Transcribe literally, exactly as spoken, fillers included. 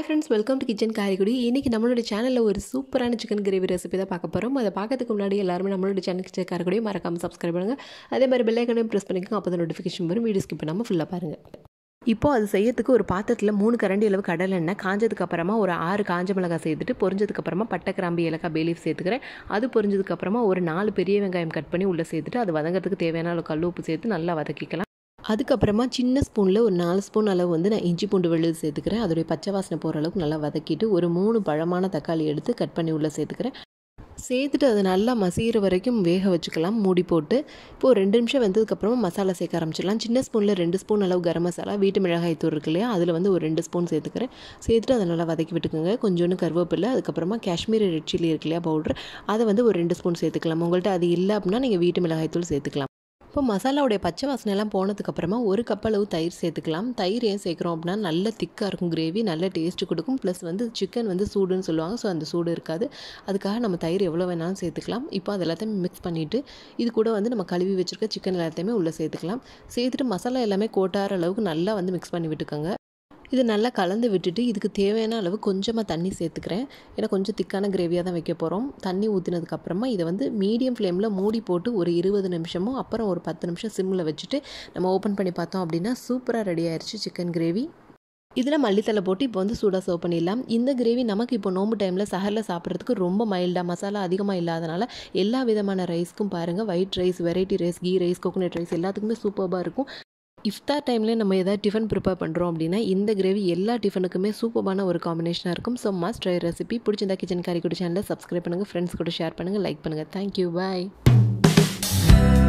friends, welcome to Kitchen Karikudi. இன்னைக்கு நம்மளோட சேனல்ல ஒரு சூப்பரான சிக்கன் கிரேவி ரெசிபி தான் பார்க்க போறோம். அத பார்க்கிறதுக்கு முன்னாடி எல்லாரும் நம்மளோட சேனல் Kitchen Karikudi மறக்காம Subscribe பண்ணுங்க. அதே மாதிரி பெல் ஐகானையும் பிரஸ் பண்ணிக்கோங்க. அப்பதான் நோட்டிஃபிகேஷன் வரும். வீடியோ ஸ்கிப் பண்ணாம ஃபுல்லா பாருங்க. இப்போ அது செய்யறதுக்கு ஒரு பாத்திரத்துல மூணு கரண்டி அளவு கடலை எண்ணெய் காஞ்சதுக்கு அப்புறமா ஒரு ஆறு காஞ்ச மிளகாய் சேர்த்துட்டு பொரிஞ்சதுக்கு அப்புறமா பட்டை கிராம்பு ஏலக்காய் பே லீஃப் சேர்த்துக்கிறேன். அது பொரிஞ்சதுக்கு அப்புறமா ஒரு நாலு பெரிய வெங்காயம் கட் பண்ணி உள்ள சேர்த்துட்டு அது வதங்கிறதுக்கு தேவையான அளவு கல் உப்பு சேர்த்து நல்லா வதக்கிக்கலாம். அதுக்கப்புறமா சின்ன ஸ்பூனில் ஒரு நாலு ஸ்பூன் அளவு வந்து நான் இஞ்சி பூண்டு விழுது சேர்த்துக்கிறேன். அதோடைய பச்சை வாசனை போகிற அளவுக்கு நல்லா வதக்கிட்டு ஒரு மூணு பழமான தக்காளி எடுத்து கட் பண்ணி உள்ளே சேர்த்துக்கிறேன். சேர்த்துட்டு அதை நல்லா மசிகிற வரைக்கும் வேக வச்சுக்கலாம் மூடி போட்டு. இப்போது ரெண்டு நிமிஷம் வெந்ததுக்கப்புறமா மசாலா சேர்க்க ஆரம்பிச்சிடலாம். சின்ன ஸ்பூனில் ரெண்டு ஸ்பூன் அளவு கரம் மசாலா வீட்டு மிளகாய் தூள் இருக்கு இல்லையா, அதில் வந்து ஒரு ரெண்டு ஸ்பூன் சேர்த்துக்கிறேன். சேர்த்துட்டு அதை நல்லா வதக்கி விட்டுக்குங்க. கொஞ்சோண்டு கருவேப்பிலை, அதுக்கப்புறமா காஷ்மீரி ரெட் சில்லி இருக்கு இல்லையா பவுட்ரு, அதை வந்து ஒரு ரெண்டு ஸ்பூன் சேர்த்துக்கலாம். உங்கள்கிட்ட அது இல்லை அப்படின்னா நீங்கள் வீட்டு மிளகாய் தூள் சேர்த்துக்கலாம். இப்போ மசாலாவுடைய பச்சை வாசனைலாம் போனதுக்கப்புறமா ஒரு கப் அளவு தயிர் சேர்த்துக்கலாம். தயிர் ஏன் சேர்க்குறோம் அப்படின்னா நல்ல திக்காக இருக்கும் கிரேவி, நல்ல டேஸ்ட்டு கொடுக்கும். ப்ளஸ் வந்து சிக்கன் வந்து சூடுன்னு சொல்லுவாங்க, ஸோ அந்த சூடு இருக்காது. அதுக்காக நம்ம தயிர் எவ்வளோ வேணாலும் சேர்த்துக்கலாம். இப்போ அது எல்லாத்தையுமே மிக்ஸ் பண்ணிவிட்டு இது கூட வந்து நம்ம கழுவி வச்சுருக்க சிக்கன் எல்லாத்தையுமே உள்ளே சேர்த்துக்கலாம். சேர்த்துட்டு மசாலா எல்லாமே கோட்டார அளவுக்கு நல்லா வந்து மிக்ஸ் பண்ணி விட்டுக்கோங்க. இது நல்லா கலந்து விட்டுட்டு இதுக்கு தேவையான அளவு கொஞ்சமாக தண்ணி சேர்த்துக்கிறேன். ஏன்னா கொஞ்சம் திக்கான கிரேவியாக தான் வைக்க போகிறோம். தண்ணி ஊற்றினதுக்கப்புறமா இதை வந்து மீடியம் ஃப்ளேமில் மூடி போட்டு ஒரு இருபது நிமிஷமும் அப்புறம் ஒரு பத்து நிமிஷம் சிம்மில் வச்சுட்டு நம்ம ஓப்பன் பண்ணி பார்த்தோம் அப்படின்னா சூப்பராக ரெடி ஆயிடுச்சு சிக்கன் கிரேவி. இதில் மல்லித்தலை போட்டு இப்போ வந்து சூடாக சர்வ் பண்ணிடலாம். இந்த கிரேவி நமக்கு இப்போ நோம்பு டைமில் சஹரில் சாப்பிட்றதுக்கு ரொம்ப மைல்டாக, மசாலா அதிகமாக இல்லாதனால எல்லா விதமான ரைஸ்க்கும் பாருங்கள், white rice, variety rice, ghee rice, coconut rice எல்லாத்துக்குமே சூப்பராக இருக்கும். இஃப்தார் டைம்லேயே நம்ம எதாவது டிஃபன் ப்ரிப்பேர் பண்ணுறோம் அப்படின்னா இந்த கிரேவி எல்லா டிஃபனுக்குமே சூப்பரான ஒரு காம்பினேஷனாக இருக்கும். So must try recipe. பிடிச்சிருந்தா கிச்சன் காரிக்குடி சேனலை சப்ஸ்கிரைப் பண்ணுங்கள், ஃப்ரெண்ட்ஸ் கூட ஷேர் பண்ணுங்கள், லைக் பண்ணுங்கள். தேங்க்யூ, பாய்.